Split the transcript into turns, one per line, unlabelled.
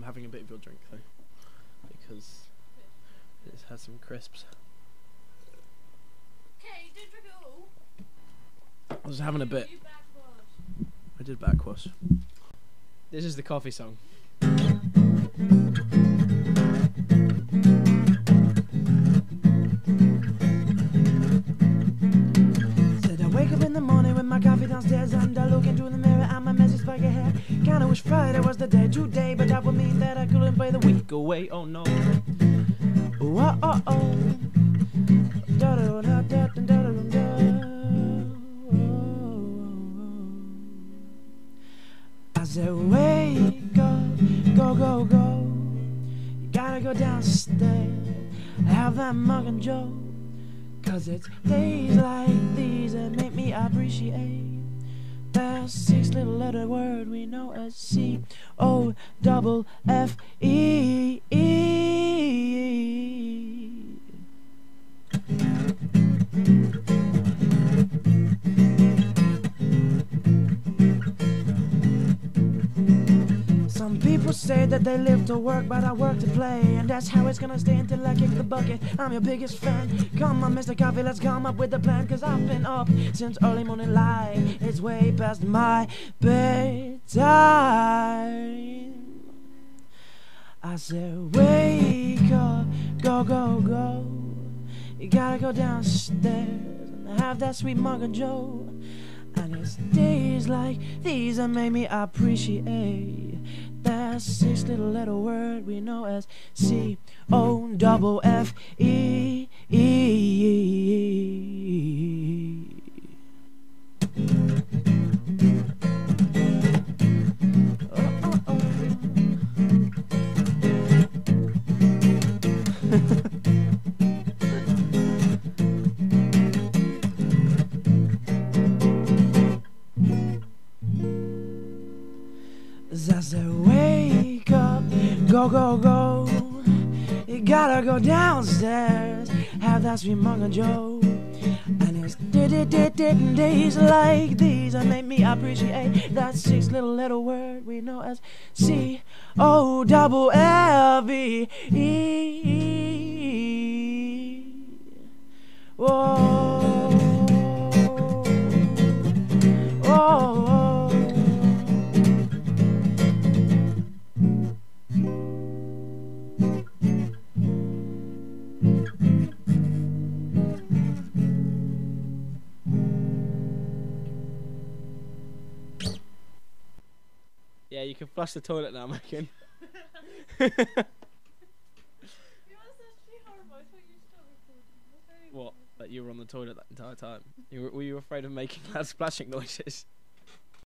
having a bit of your drink though, because it has some crisps.
Okay, don't drink it all.
I was having a bit.
You backwash.
I did backwash. This is the coffee song. Said I wake up in the morning with my coffee downstairs and I look into the mirror and my messy spiky hair. Kinda wish Friday was the day today, but that would mean that I couldn't play the week away. Oh no. Oh oh oh. Da da da da da da da. I said wake up, go go go. You gotta go downstairs, have that mug and Joe. 'Cause it's days like these that make me appreciate that 6 little letter word we know as C-O-F-F-E-E. Some people say that they live to work, but I work to play, and that's how it's gonna stay until I kick the bucket. I'm your biggest fan. Come on, Mr. Coffee, let's come up with a plan, 'cause I've been up since early morning light. It's way past my bedtime. I said, wake up, go, go, go. You gotta go downstairs and have that sweet mug of Joe. And it's days like these that make me appreciate that 6 little letter word we know as C-O-F-F-E-E. Oh, oh, oh. I said, wake up, go, go, go. You gotta go downstairs, have that sweet mug of Joe. And it's days like these that make me appreciate that 6 little letter word we know as C-O-F-F-E-E. Whoa. Whoa. Yeah, you can flush the toilet now, Megan.
You must actually horrible. I thought you stopped recording.
What? That you were on the toilet that entire time? Were you afraid of making loud splashing noises?